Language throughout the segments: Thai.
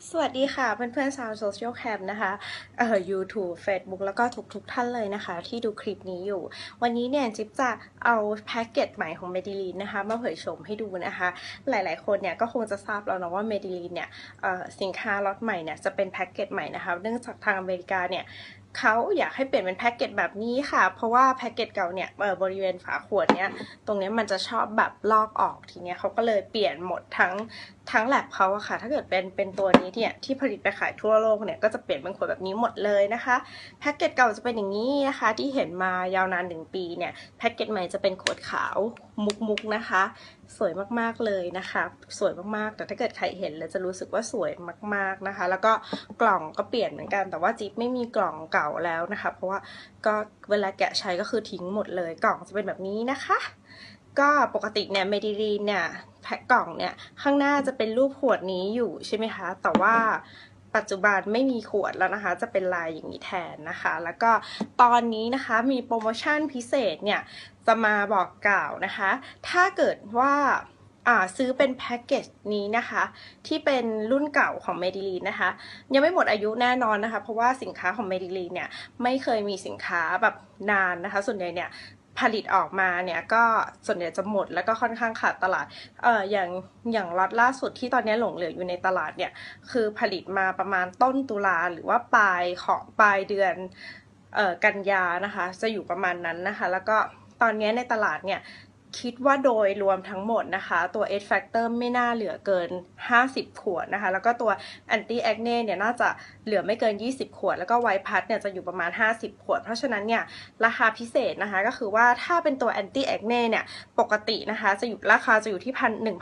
สวัสดีค่ะเพื่อนๆชาวโซเชียลแคมนะคะYouTube Facebook แล้วก็ทุกท่านเลยนะคะที่ดูคลิปนี้อยู่ วันนี้เนี่ยจิ๊บจะเอาแพ็กเกจใหม่ของเมดิลีนนะคะมาเผยโฉมให้ดูนะคะ หลายๆคนเนี่ยก็คงจะทราบแล้วนะว่าเมดิลีนเนี่ยสินค้าล็อตใหม่เนี่ยจะเป็นแพ็กเกจใหม่นะคะเนื่องจากทางอเมริกาเนี่ยเขาอยากให้เปลี่ยนเป็นแพ็กเกจแบบนี้ค่ะเพราะว่าแพ็กเกจเก่าเนี่ยบริเวณฝาขวดเนี่ยตรงนี้มันจะชอบแบบลอกออกทีเนี้ยเขาก็เลยเปลี่ยนหมดทั้งแลบเขาอะค่ะถ้าเกิดเป็นตัวนี้เนี่ยที่ผลิตไปขายทั่วโลกเนี่ยก็จะเปลี่ยนเป็นขวดแบบนี้หมดเลยนะคะแพ็กเกจเก่าจะเป็นอย่างนี้นะคะที่เห็นมายาวนาน1 ปีเนี่ยแพ็กเกจใหม่จะเป็นขวดขาวมุกนะคะสวยมากๆเลยนะคะสวยมากๆแต่ถ้าเกิดใครเห็นแล้วจะรู้สึกว่าสวยมากๆนะคะแล้วก็กล่องก็เปลี่ยนเหมือนกันแต่ว่าจิ๊บไม่มีกล่องเก่าแล้วนะคะเพราะว่าก็เวลาแกะใช้ก็คือทิ้งหมดเลยกล่องจะเป็นแบบนี้นะคะก็ปกติเนี่ยเมดิลีนเนี่ยแพ็คกล่องเนี่ยข้างหน้าจะเป็นรูปขวดนี้อยู่ใช่ไหมคะแต่ว่าปัจจุบันไม่มีขวดแล้วนะคะจะเป็นลายอย่างนี้แทนนะคะแล้วก็ตอนนี้นะคะมีโปรโมชั่นพิเศษเนี่ยจะมาบอกกล่าวนะคะถ้าเกิดว่าซื้อเป็นแพ็กเกจนี้นะคะที่เป็นรุ่นเก่าของเมดิลีนนะคะยังไม่หมดอายุแน่นอนนะคะเพราะว่าสินค้าของเมดิลีนเนี่ยไม่เคยมีสินค้าแบบนานนะคะส่วนใหญ่เนี่ยผลิตออกมาเนี่ยก็ส่วนใหญ่จะหมดแล้วก็ค่อนข้างขาดตลาดอย่างล็อตล่าสุดที่ตอนนี้หลงเหลืออยู่ในตลาดเนี่ยคือผลิตมาประมาณต้นตุลาหรือว่าปลายเดือนกันยานะคะจะอยู่ประมาณนั้นนะคะแล้วก็ตอนนี้ในตลาดเนี่ยคิดว่าโดยรวมทั้งหมดนะคะตัว Edge Factor ไม่น่าเหลือเกิน50 ขวดนะคะแล้วก็ตัว Anti Acne เนี่ยน่าจะเหลือไม่เกิน20 ขวดแล้วก็ White Plus เนี่ยจะอยู่ประมาณ50 ขวดเพราะฉะนั้นเนี่ยราคาพิเศษนะคะก็คือว่าถ้าเป็นตัว Anti Acne เนี่ยปกตินะคะราคาจะอยู่ที่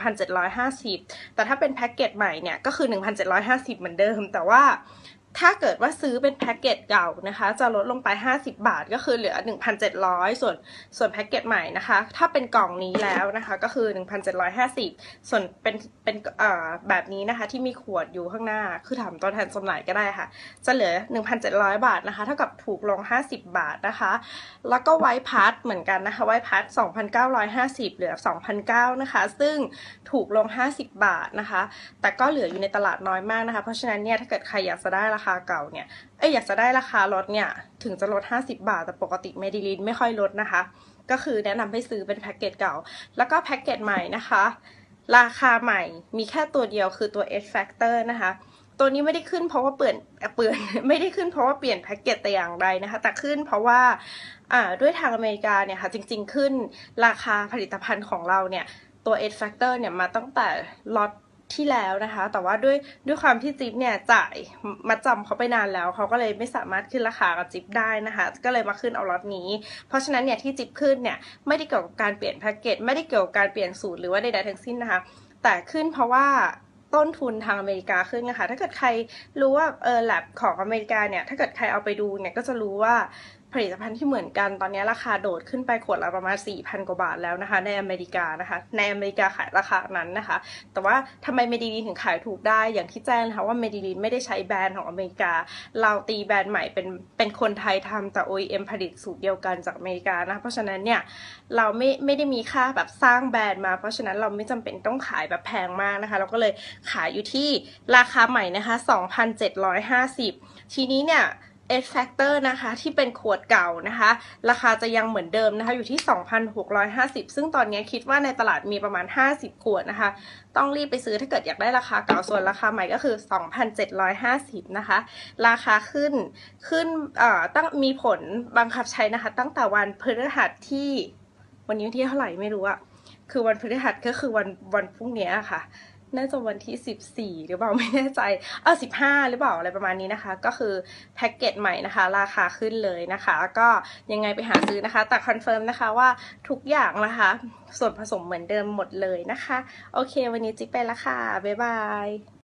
1,750แต่ถ้าเป็นแพ็กเกจใหม่เนี่ยก็คือ1,750เหมือนเดิมแต่ว่าถ้าเกิดว่าซื้อเป็นแพ็กเกจเก่านะคะจะลดลงไป50 บาทก็คือเหลือ1,700ส่วนแพ็กเกจใหม่นะคะถ้าเป็นกล่องนี้แล้วนะคะก็คือ1,750ส่วนเป็นแบบนี้นะคะที่มีขวดอยู่ข้างหน้าคือถามตัวแทนจำหน่ายก็ได้ค่ะจะเหลือ1,700 บาทนะคะเท่ากับถูกลง50 บาทนะคะแล้วก็ไวท์พัทเหมือนกันนะคะไวท์พัท2,950เหลือ2,900นะคะซึ่งถูกลง50 บาทนะคะแต่ก็เหลืออยู่ในตลาดน้อยมากนะคะเพราะฉะนั้นเนี่ยถ้าเกิดใครอยากจะได้ราคาเก่าเนี่ยอยากจะได้ราคาลดเนี่ยถึงจะลด50 บาทแต่ปกติเมดิลีนไม่ค่อยลดนะคะก็คือแนะนำให้ซื้อเป็นแพ็กเกจเก่าแล้วก็แพ็กเกจใหม่นะคะราคาใหม่มีแค่ตัวเดียวคือตัว Edge Factor นะคะตัวนี้ไม่ได้ขึ้นเพราะว่าเปลี่ยนไม่ได้ขึ้นเพราะว่าเปลี่ยนแพ็กเกจแต่อย่างใดนะคะแต่ขึ้นเพราะว่าด้วยทางอเมริกาเนี่ยค่ะจริงๆขึ้นราคาผลิตภัณฑ์ของเราเนี่ยตัว Edge Factor เนี่ยมาตั้งแต่ล็อตที่แล้วนะคะแต่ว่าด้วยความที่จิ๊บเนี่ยจ่ายมัดจำเขาไปนานแล้วเขาก็เลยไม่สามารถขึ้นราคากับจิ๊บได้นะคะก็เลยมาขึ้นเอาล็อตนี้เพราะฉะนั้นเนี่ยที่จิ๊บขึ้นเนี่ยไม่ได้เกี่ยวกับการเปลี่ยนแพ็กเกจไม่ได้เกี่ยวกับการเปลี่ยนสูตรหรือว่าใดๆทั้งสิ้นนะคะแต่ขึ้นเพราะว่าต้นทุนทางอเมริกาขึ้นนะคะถ้าเกิดใครรู้ว่าแลบของอเมริกาเนี่ยถ้าเกิดใครเอาไปดูเนี่ยก็จะรู้ว่าผลิตภัณฑ์ที่เหมือนกันตอนนี้ราคาโดดขึ้นไปขวดละประมาณ 4,000 กว่าบาทแล้วนะคะในอเมริกานะคะในอเมริกาขายราคานั้นนะคะแต่ว่าทำไมเมดิลีนถึงขายถูกได้อย่างที่แจ้งนะคะว่าเมดิลีนไม่ได้ใช้แบรนด์ของอเมริกาเราตีแบรนด์ใหม่เป็นคนไทยทำแต่ OEM ผลิตสูตรเดียวกันจากอเมริกานะเพราะฉะนั้นเนี่ยเราไม่ได้มีค่าแบบสร้างแบรนด์มาเพราะฉะนั้นเราไม่จำเป็นต้องขายแบบแพงมากนะคะเราก็เลยขายอยู่ที่ราคาใหม่นะคะ 2,750 ทีนี้เนี่ยEdge Factor นะคะที่เป็นขวดเก่านะคะราคาจะยังเหมือนเดิมนะคะอยู่ที่ 2,650 ซึ่งตอนนี้คิดว่าในตลาดมีประมาณ50 ขวดนะคะต้องรีบไปซื้อถ้าเกิดอยากได้ราคาเก่าส่วนราคาใหม่ก็คือ 2,750 นะคะราคาขึ้นตั้งมีผลบังคับใช้นะคะตั้งแต่วันพฤหัสที่วันนี้ที่เท่าไหร่ไม่รู้อะคือวันพฤหัสก็คือวันพรุ่งนี้ค่ะน่าจะวันที่14หรือเปล่าไม่แน่ใจ15หรือเปล่าอะไรประมาณนี้นะคะก็คือแพ็กเกจใหม่นะคะราคาขึ้นเลยนะคะก็ยังไงไปหาซื้อนะคะแต่คอนเฟิร์มนะคะว่าทุกอย่างนะคะส่วนผสมเหมือนเดิมหมดเลยนะคะโอเควันนี้จิ๊บไปละค่ะบ๊ายบาย